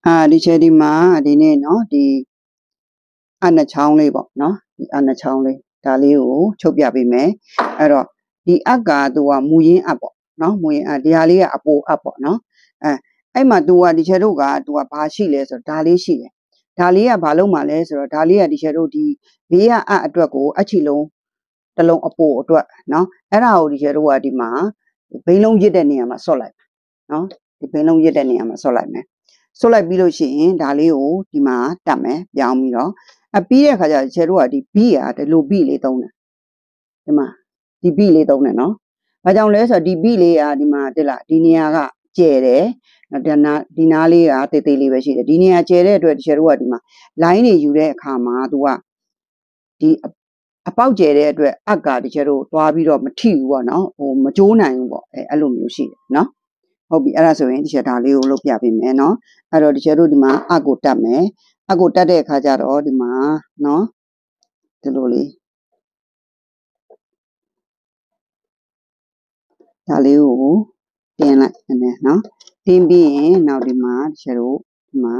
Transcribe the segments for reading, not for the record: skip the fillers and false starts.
ဒီချက်ဒီမှာဒီနေ့เนาะဒီအနှစ်ချောင်းလေးပေါ့เนาะဒီအနှစ်ချောင်းလေးဒါလေးကိုချုပ်ပြပေးမယ်အဲ့တော့ဒီအကသူကမူရင်းအပေါ့เนาะမူရင်းအဒီဟာလေးကအပိုအပေါ့เนาะအဲ့မှာသူကဒီချက်တို့ကသူကဘာရှိလဲဆိုတော့ဒါလေးရှိတယ်ဒါလေးကဘာလုံးမှလဲဆိုတော့ဒါလေးကဒီချက်တို့ဒီဘေးကအအတွက်ကိုအချီလုံးတစ်လုံးအပိုအတွက်เนาะအဲ့ဒါကိုဒီချက်တို့ကဒီမှာဘိန်းလုံးရစ်တဲ့နေရာမှာဆော့လိုက်เนาะဒီဘိန်းလုံးရစ်တဲ့နေရာမှာဆော့လိုက်မယ်ဆွတ်လိုက်ပြီးလို့ရှိရင်ဒါလေးကိုဒီမှာတက်မယ်ပြောင်းပြီးတော့ပြီးတဲ့အခါကျကျတို့ကဒီ B อ่ะဒီလို B လေးသုံးတယ်ဒီမှာဒီ B လေးသုံးတယ်เนาะဘာကြောင့်လဲဆိုတော့ဒီ B လေးอ่ะဒီမှာတိလားဒီနေရာကကျဲတယ်ဒီနားလေးကတေးသေးလေးပဲရှိတယ်ဒီနေရာကျဲတဲ့အတွက်ကျတို့ကဒီမှာ line တွေယူတဲ့အခါမှာသူကဒီအပေါက်ကျဲတဲ့အတွက်အက်ကတကျတို့သွားပြီးတော့မထိဘူးပေါ့เนาะဟိုမကြိုးနိုင်ဘူးပေါ့အဲ့လိုမျိုးရှိတယ်เนาะဟုတ်ပြီအဲ့ဒါဆိုရင်ဒီချက်ဒါလေးကိုလုပ်ပြပေးမယ်เนาะအဲ့တော့ဒီချက်တို့ဒီမှာအကိုတက်မယ်အကိုတက်တဲ့အခါကျတော့ဒီမှာเนาะဒီလိုလေးဒါလေးကိုတင်လိုက်မယ်เนาะတင်ပြီးရင်နောက်ဒီမှာဒီချက်တို့ဒီမှာ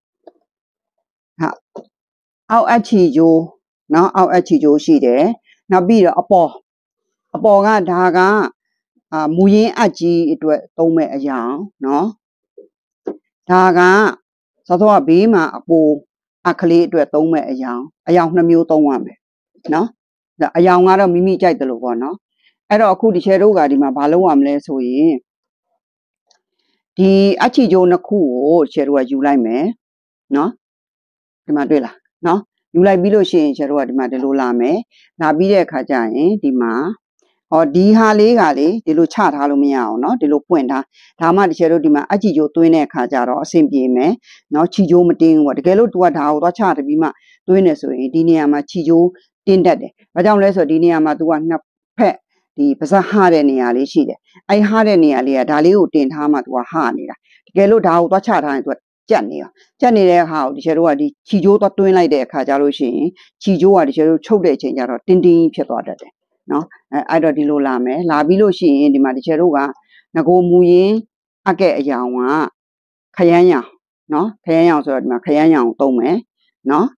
အောက်အချီကျိုးเนาะအောက်အချီကျိုးရှိတယ်နောက်ပြီးတော့အပေါ်ကဒါကမူရင်းအကြီးအတွက်သုံးမဲ့အရာเนาะဒါကသောသောကဘေးမှာအပိုအခလေးအတွက်သုံးမဲ့အယောင်2မျိုးသုံးရမယ်เนาะအယောင်ကတော့မိမိကြိုက်တယ်လို့ပေါ့เนาะအဲ့တော့အခုဒီချဲတို့ကဒီမှာဘာလုပ်ရမလဲဆိုရင်ဒီအချီကျိုးနှစ်ခုကိုချဲတို့ကယူလိုက်မယ်เนาะဒီမှာတွေ့လားเนาะယူလိုက်ပြီးလို့ရှိရင်ချဲတို့ကဒီမှာဒီလိုလာမယ်လာပြီးတဲ့အခါကျရင်ဒီမှာဟောဒီဟာလေးကလေဒီလိုချထားလို့မရအောင်เนาะဒီလိုပွင့်ထားဒါမှဒီချဲတို့ဒီမှာအချီကျိုးသွင်းတဲ့အခါကျတော့အဆင်ပြေမယ်เนาะချီကျိုးမတင်းဘူးပေါ့တကယ်လို့ तू ကဒါကိုသွားချတပြီးမှသွင်းနေဆိုရင်ဒီနေရာမှာချီကျိုးတင်းတတ်တယ်ဘာကြောင့်လဲဆိုတော့ဒီနေရာမှာ तू ကနှစ်ဖက်ဒီပါးစပ်ဟတဲ့နေရာလေးရှိတယ်အဲ့ဟတဲ့နေရာလေးကဒါလေးကိုတင်ထားမှ तू ကဟနေတာတကယ်လို့ဒါကိုသွားချထားရင် तू ကြက်နေတဲ့ဟာကိုဒီချဲတို့ကဒီချီကျိုးသွားတွင်းလိုက်တဲ့အခါကျလို့ရှိရင်ချီကျိုးကဒီချဲတို့ချုပ်တဲ့အချိန်ကျတော့တင်းတင်းဖြစ်သွားတတ်တယ်เนาะအဲ့တော့ဒီလိုလာမယ်လာပြီးလို့ရှိရင်ဒီမှာဒီချဲတို့ကငကိုမူရင်းအကဲ့အယောင်ကခရမ်းရောင်เนาะခရမ်းရောင်ဆိုတော့ဒီမှာခရမ်းရောင်သုံးမယ်เนาะ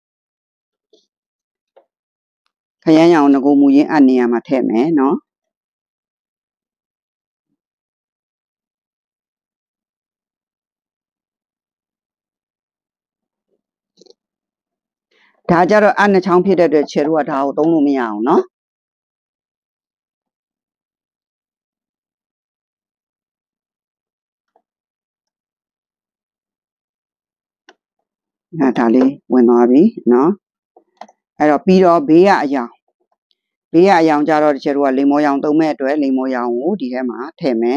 ခရမ်းရောင်ငကိုမူရင်းအနေရာမှာထည့်မယ်เนาะဒါကြတော့အနှစ်ချောင်းဖြစ်တဲ့အတွက်ချဲတို့ကဒါကိုသုံးလို့မရအောင်เนาะဒါလေးဝင်သွားပြီเนาะအဲ့တော့ပြီးတော့ဘေးကအယောင်ကြတော့ဒီချဲတို့ကလိမ္မောရောင်သုံးမဲ့အတွက်လိမ္မောရောင်ကိုဒီထဲမှာထည့်မယ်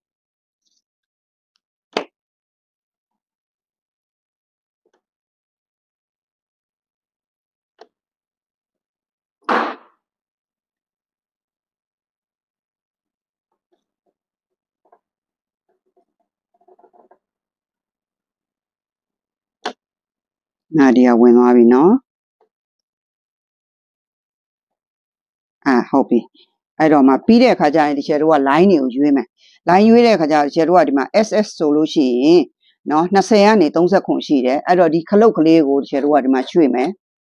ဒီကဝင်သွားပြီเนาะဟုတ်ပြီအဲ့တော့မှပြီးတဲ့အခါကျရင်ဒီချဲတို့က line တွေကိုရွေးမယ် line ရွေးတဲ့အခါကျဒီချဲတို့ကဒီမှာ SS ဆိုလို့ရှိရင်เนาะ20ကနေ30ရှိတယ်အဲ့တော့ဒီခလုတ်ကလေးကိုဒီချဲတို့ကဒီမှာရွှေ့မယ်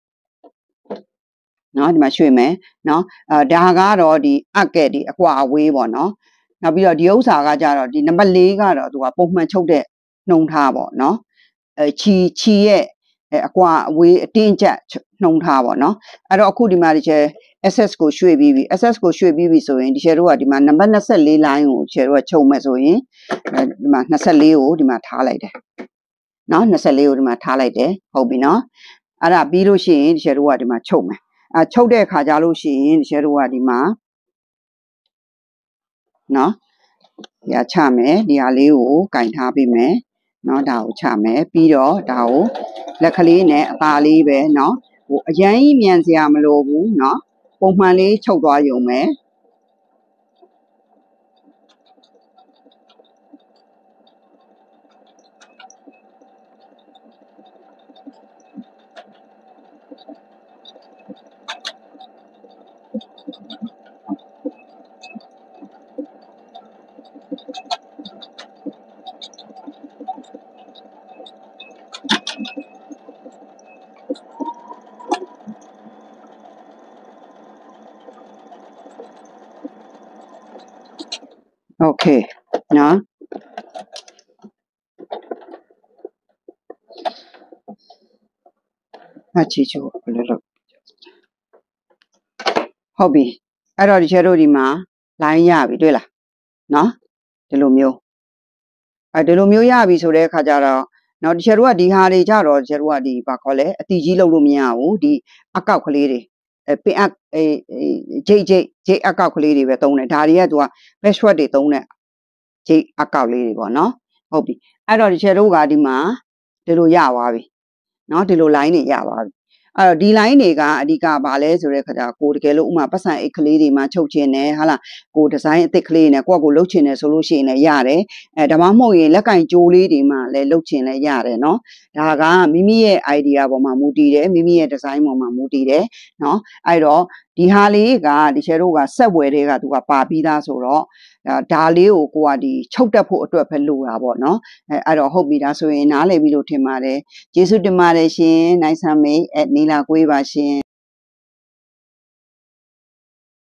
เนาะဒီမှာရွှေ့မယ်เนาะဒါကတော့ဒီအကဲ့ဒီအကွာအဝေးပေါ့เนาะနောက်ပြီးတော့ဒီဥစ္စာကကြတော့ဒီနံပါတ်4ကတော့သူကပုံမှန်ချုပ်တဲ့နှုံထားပေါ့เนาะချီရဲ့အကွာအဝေးအတင်းကျပ်နှုံထားပေါ့เนาะအဲ့တော့အခုဒီမှာဒီချဲ SS ကိုရွှေ့ပြီးပြီ SS ကိုရွှေ့ပြီးပြီဆိုရင်ဒီချဲတို့ကဒီမှာနံပါတ်24 line ကိုချဲတို့ကချုပ်မဲ့ဆိုရင်ဒီမှာ24ကိုဒီမှာထားလိုက်တယ်เนาะ24ကိုဒီမှာထားလိုက်တယ်ဟုတ်ပြီเนาะအဲ့ဒါပြီးလို့ရှိရင်ဒီချဲတို့ကဒီမှာချုပ်မယ်ချုပ်တဲ့အခါကြလို့ရှိရင်ဒီချဲတို့ကဒီမှာเนาะဒီချမယ်ဒီဟာလေးကိုကင်ထားပေးမယ်เนาะဒါကိုချမယ်ပြီးတော့ဒါကိုလက်ကလေးနဲ့အသားလေးပဲเนาะဟိုအရင်ကြီးမြန်စရာမလိုဘူးเนาะပုံမှန်လေးချုပ်သွားရုံပဲโอเคเนาะအချီချိုဘယ်လိုလုပ်ဟုတ်ပြီအဲ့တော့ဒီချက်တို့ဒီမှာ line ရပြီတွေ့လားเนาะဒီလိုမျိုးဒီလိုမျိုးရပြီဆိုတဲ့အခါကျတော့နော်ဒီချက်တို့ကဒီဟာတွေကြတော့ဒီချက်တို့ကဒီဘာခေါ်လဲအတီကြီးလုပ်လို့မရဘူးဒီအကောက်ကလေးတွေပင်အဂျိတ်အကောက်ကလေးတွေပဲသုံးတယ်ဒါတွေကသူက password တွေသုံးတဲ့ဂျိတ်အကောက်လေးတွေပေါ့နော်ဟုတ်ပြီအဲ့တော့ဒီချက်တို့ကဒီမှာဒီလိုရသွားပြီနော်ဒီလို line တွေရသွားပြီအဲ့တော့ဒီ line တွေကအဓိကဘာလဲဆိုတဲ့ခါကျကိုတကယ်လို့ဥမာပတ်စံအိတ်ကလေးတွေမှာချုပ်ချင်တယ်ဟာလားကိုဒီဇိုင်းအသစ်ကလေးနဲ့ကိုကလှုပ်ချင်တယ်ဆိုလို့ရှိရင်လည်းရတယ်ဒါမှမဟုတ်ရင်လက်ကင်ကြိုးလေးတွေမှာလည်းလှုပ်ချင်လည်းရတယ်เนาะဒါကမိမိရဲ့ idea ပေါ်မှာမူတည်တယ်မိမိရဲ့ design ပေါ်မှာမူတည်တယ်เนาะအဲ့တော့ဒီဟာလေးကဒီချဲတို့ကဆက်ဝယ်တွေကသူကပါပြီးသားဆိုတော့ဒါလေးကိုကိုကဒီချုပ်တက်ဖို့အတွက်ပဲလိုတာပေါ့เนาะအဲ့တော့ဟုတ်ပြီဒါဆိုရင်နားလည်ပြီလို့ထင်ပါတယ်ကျေးဇူးတင်ပါတယ်ရှင်နိုင်ဆာမေနီလာကွေးပါရှင်